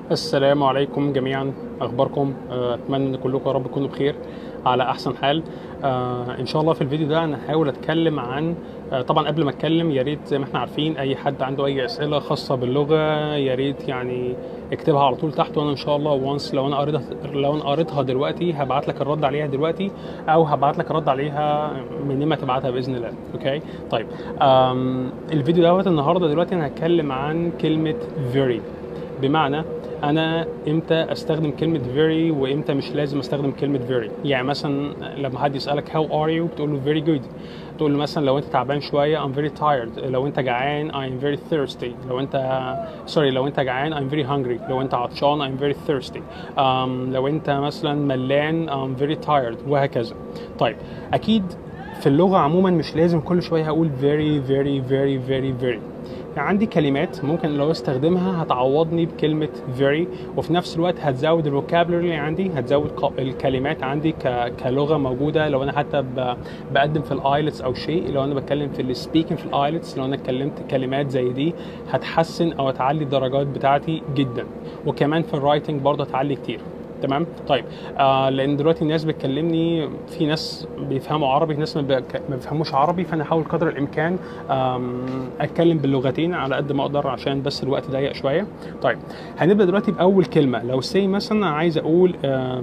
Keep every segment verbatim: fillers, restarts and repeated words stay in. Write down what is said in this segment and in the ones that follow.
السلام عليكم جميعا. اخباركم؟ آه، اتمنى ان كلكم يا رب تكونوا بخير على احسن حال. آه، ان شاء الله في الفيديو ده انا هحاول اتكلم عن آه، طبعا قبل ما اتكلم يا ريت زي ما احنا عارفين اي حد عنده اي اسئله خاصه باللغه يا ريت يعني اكتبها على طول تحت، وانا ان شاء الله وانس لو انا قريتها لو انا قريتها دلوقتي هبعت لك الرد عليها دلوقتي، او هبعت لك الرد عليها من ما تبعتها باذن الله. اوكي طيب. آم، الفيديو دوت النهارده دلوقتي انا هتكلم عن كلمه very. بمعنى انا امتى استخدم كلمه very وامتى مش لازم استخدم كلمه very. يعني مثلا لما حد يسالك how are you بتقول له very good. تقول له مثلا لو انت تعبان شويه I'm very tired. لو انت جعان I'm very thirsty. لو انت سوري لو انت جعان I'm very hungry. لو انت عطشان I'm very thirsty. um, لو انت مثلا ملان I'm very tired وهكذا. طيب اكيد في اللغه عموما مش لازم كل شويه هقول very very very very very. عندي كلمات ممكن لو استخدمها هتعوضني بكلمة very، وفي نفس الوقت هتزود الفوكابلري اللي عندي، هتزود الكلمات عندي كلغة موجودة. لو أنا حتى بقدم في الآيلتس أو شيء، لو أنا بتكلم في السبيكنج في الآيلتس، لو أنا اتكلمت كلمات زي دي هتحسن أو هتعلي الدرجات بتاعتي جدا. وكمان في الرايتنج برضه هتعلي كتير. تمام. طيب آه لان دلوقتي الناس بتكلمني، في ناس بيفهموا عربي، في ناس ما بيفهموش عربي، فانا احاول قدر الامكان اتكلم باللغتين على قد ما اقدر عشان بس الوقت ضيق شويه. طيب هنبدا دلوقتي باول كلمه. لو سي مثلا عايز اقول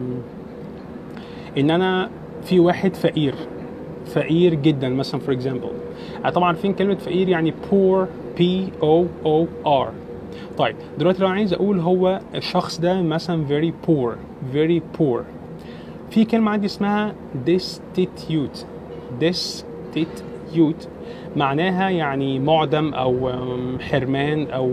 ان انا في واحد فقير فقير جدا مثلا فور اكزامبل. طبعا عارفين كلمه فقير يعني poor P O O R. طيب دلوقتي لو عايز اقول هو الشخص ده مثلا very poor very poor، في كلمة عندي اسمها destitute. destitute معناها يعني معدم او حرمان او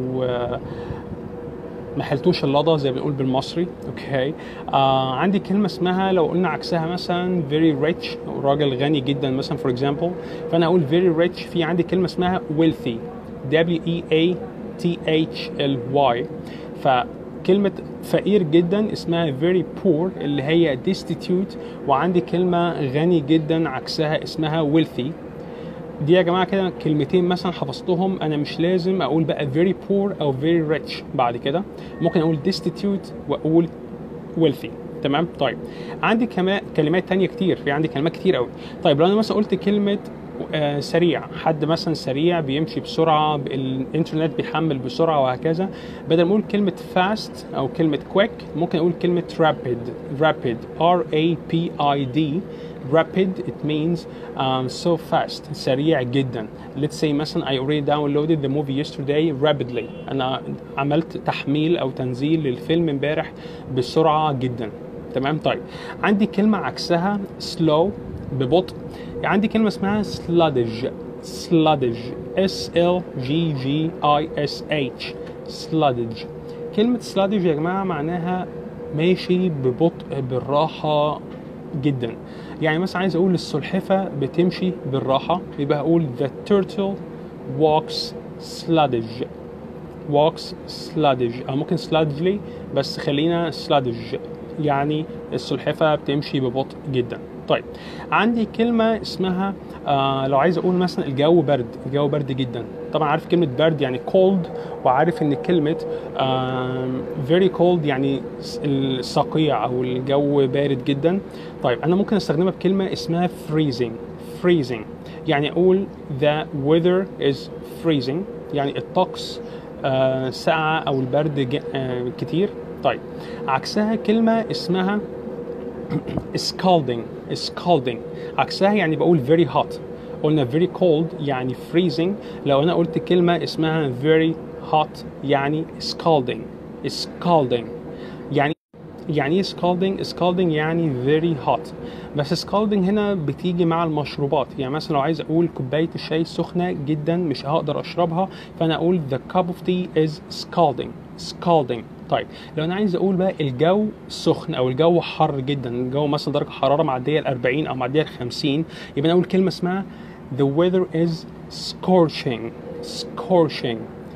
محلتوش اللضا زي ما بنقول بالمصري. اوكي. آه عندي كلمة اسمها لو قلنا عكسها مثلا very rich، راجل غني جدا مثلا فور اكزامبل، فانا اقول very rich. في عندي كلمة اسمها wealthy W E A T H L Y. فكلمة فقير جدا اسمها very poor اللي هي destitute، وعندي كلمة غني جدا عكسها اسمها wealthy. دي يا جماعة كده كلمتين مثلا حفظتهم، أنا مش لازم أقول بقى very poor أو very rich بعد كده، ممكن أقول destitute وأقول wealthy. تمام. طيب عندي كمان كلمات تانية كتير، في عندي كلمات كتير قوي. طيب لو أنا مثلا قلت كلمة آه سريع، حد مثلا سريع بيمشي بسرعة، الانترنت بيحمل بسرعة وهكذا، بدل ما اقول كلمة fast او كلمة quick ممكن اقول كلمة rapid. rapid R A P I D. rapid it means um, so fast، سريع جدا. let's say مثلا I already downloaded the movie yesterday rapidly. انا عملت تحميل او تنزيل للفيلم امبارح بسرعة جدا. تمام. طيب عندي كلمة عكسها slow ببطء. عندي كلمة اسمها sluggish. sluggish S L G G I S H. sluggish. كلمة sluggish يا جماعة معناها ماشي ببطء بالراحة جدا. يعني مثلا عايز اقول السلحفة بتمشي بالراحة، يبقى اقول the turtle walks sluggish. walks sluggish او ممكن sludgely بس خلينا sluggish، يعني السلحفة بتمشي ببطء جدا. طيب عندي كلمة اسمها آه لو عايز اقول مثلا الجو برد، الجو برد جدا. طبعا عارف كلمة برد يعني cold، وعارف ان كلمة آه very cold يعني الصقيع او الجو بارد جدا. طيب انا ممكن استخدمها بكلمة اسمها freezing. freezing يعني اقول the weather is freezing، يعني الطقس آه ساقعة او البرد آه كتير. طيب عكسها كلمة اسمها scalding. scalding عكسها يعني بقول very hot. قلنا very cold يعني freezing، لو انا قلت كلمة اسمها very hot يعني scalding. scalding يعني يعني ايه scalding؟ scalding يعني very hot. بس scalding هنا بتيجي مع المشروبات، يعني مثلا لو عايز اقول كوباية الشاي سخنة جدا مش هقدر اشربها، فانا اقول the cup of tea is scalding. scalding. طيب لو انا عايز اقول بقى الجو سخن او الجو حر جدا، الجو مثلا درجة حرارة معدية ال أربعين او معدية ال خمسين، يبقى انا اقول كلمة اسمها the weather is scorching. scorching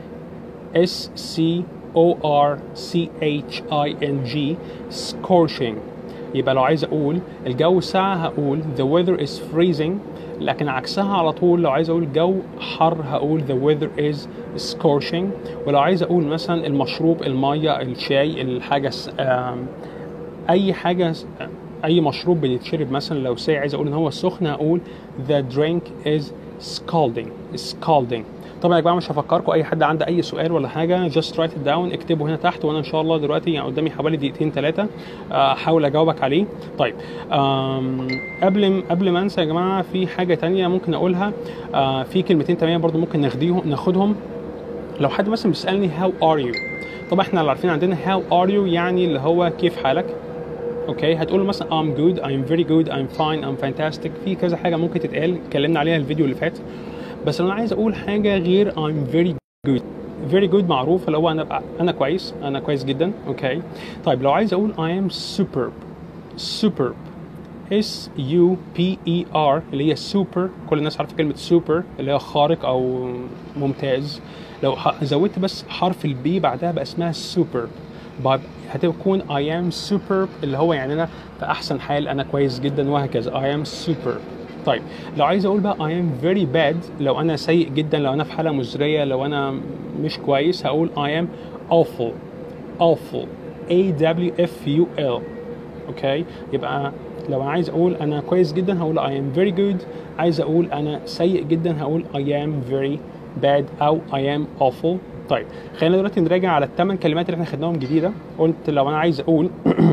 S C O R C H I N G. scorching. يبقى لو عايز اقول الجو ساقع هقول the weather is freezing. لكن عكسها على طول لو عايز اقول جو حر هقول the weather is scorching. ولو عايز اقول مثلا المشروب، الميه، الشاي، الحاجه س- آم، اي حاجه س- اي مشروب بيتشرب مثلا لو ساقع عايز اقول ان هو سخن هقول the drink is scalding scalding. طبعا يا جماعه مش هفكركم، اي حد عنده اي سؤال ولا حاجه just write it down، اكتبه هنا تحت، وانا ان شاء الله دلوقتي يعني قدامي حوالي دقيقتين ثلاثه احاول اجاوبك عليه. طيب آم، قبل قبل ما انسى يا جماعه في حاجه تانية ممكن اقولها. آه، في كلمتين تانية برضو ممكن ناخديهم ناخدهم. لو حد مثلا بيسالني how are you، طبعا احنا اللي عارفين عندنا how are you يعني اللي هو كيف حالك. اوكي، هتقول له مثلا I'm good I'm very good I'm fine I'm fantastic. في كذا حاجه ممكن تتقال، اتكلمنا عليها الفيديو اللي فات. بس لو انا عايز اقول حاجه غير I'm very good، very good معروف اللي هو انا انا كويس، انا كويس جدا. اوكي، طيب لو عايز اقول I am superb superb S U P E R اللي هي سوبر، كل الناس عارفه كلمه سوبر اللي هي خارق او ممتاز. لو ح- زودت بس حرف البي بعدها بقى اسمها سوبر، هتكون I am superb اللي هو يعني انا في احسن حال، انا كويس جدا وهكذا I am superb. طيب لو عايز اقول بقى I am very bad لو انا سيء جدا، لو انا في حاله مزريه، لو انا مش كويس هقول I am awful awful A W F U L. اوكي، يبقى لو انا عايز اقول انا كويس جدا هقول I am very good، عايز اقول انا سيء جدا هقول I am very bad او I am awful. طيب خلينا دلوقتي نراجع على الثمان كلمات اللي احنا خدناهم جديده. قلت لو انا عايز اقول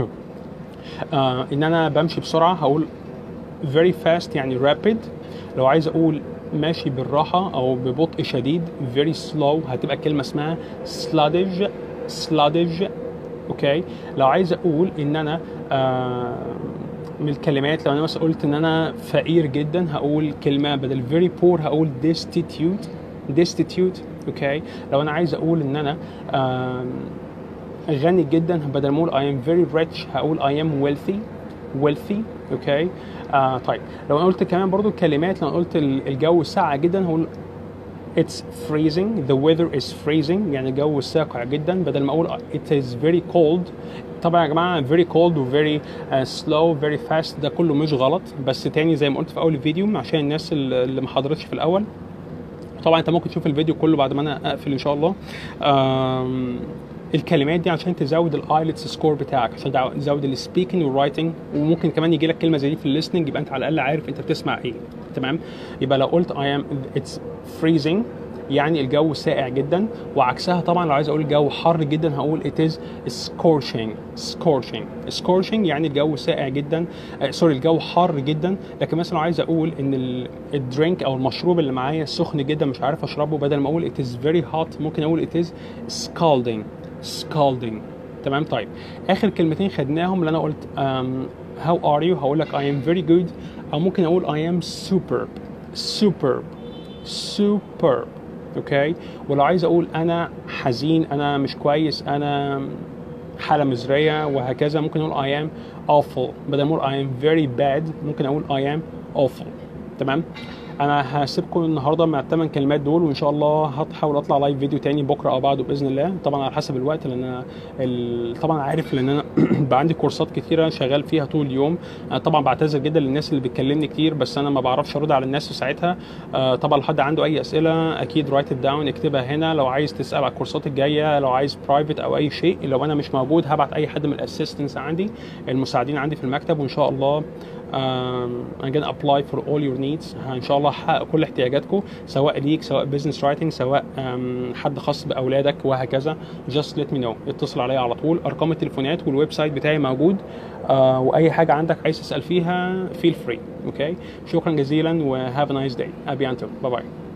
آه ان انا بمشي بسرعه هقول very fast يعني rapid. لو عايز اقول ماشي بالراحه او ببطء شديد very slow هتبقى كلمه اسمها sluggish sluggish. اوكي، لو عايز اقول ان انا آه من الكلمات، لو انا مثلا قلت ان انا فقير جدا هقول كلمه بدل very poor هقول destitute destitute. اوكي، لو انا عايز اقول ان انا آه غني جدا بدل ما اقول I am very rich هقول I am wealthy wealthy. اوكي، آه طيب لو انا قلت كمان برضو الكلمات، لو انا قلت الجو ساقع جدا هقول It's freezing the weather is freezing يعني الجو ساقع جدا، بدل ما اقول it is very cold. طبعا يا جماعه very cold و very uh, slow very fast ده كله مش غلط، بس تاني زي ما قلت في اول الفيديو عشان الناس اللي ما حضرتش في الاول. طبعا انت ممكن تشوف الفيديو كله بعد ما انا اقفل ان شاء الله. آم، الكلمات دي عشان تزود الايلتس سكور بتاعك، عشان تزود السبيكنج والرايتنج، وممكن كمان يجي لك كلمه زي دي في الليسننج يبقى انت على الاقل عارف انت بتسمع ايه. تمام، يبقى لو قلت I am it's freezing يعني الجو ساقع جدا، وعكسها طبعا لو عايز اقول الجو حر جدا هقول it is scorching scorching scorching يعني الجو ساقع جدا، آه سوري الجو حار جدا. لكن مثلا لو عايز اقول ان الدرينك او المشروب اللي معايا سخن جدا مش عارف اشربه، بدل ما اقول it is very hot ممكن اقول it is scalding scalding. تمام، طيب اخر كلمتين خدناهم اللي انا قلت um, how are you هقول لك I am very good، او ممكن اقول I am superb superb superb. اوكي، ولو عايز اقول انا حزين، انا مش كويس، انا حاله مزريه وهكذا ممكن اقول I am awful، بدل ما اقول I am very bad ممكن اقول I am awful. تمام، انا هسيبكم النهارده مع الثمان كلمات دول، وان شاء الله هحاول اطلع لايف فيديو تاني بكره او بعده باذن الله، طبعا على حسب الوقت لان انا ال... طبعا عارف لان انا بقى عندي كورسات كتيره شغال فيها طول اليوم. أنا طبعا بعتذر جدا للناس اللي بتكلمني كتير، بس انا ما بعرفش ارد على الناس في ساعتها. آه طبعا لو حد عنده اي اسئله اكيد رايت ات داون اكتبها هنا. لو عايز تسال على الكورسات الجايه، لو عايز برايفت او اي شيء، لو انا مش موجود هبعت اي حد من الاسيستنتس عندي المساعدين عندي في المكتب، وان شاء الله Um, I'm gonna apply for all your needs. ان شاء الله هحقق كل احتياجاتكم، سواء ليك سواء بزنس رايتنج سواء um, حد خاص باولادك وهكذا. just let me know، اتصل عليا على طول، ارقام التليفونات والويب سايت بتاعي موجود. uh, واي حاجه عندك عايز تسال فيها feel free. اوكي، شكرا جزيلا و have a nice day. ابي انتو، باي باي.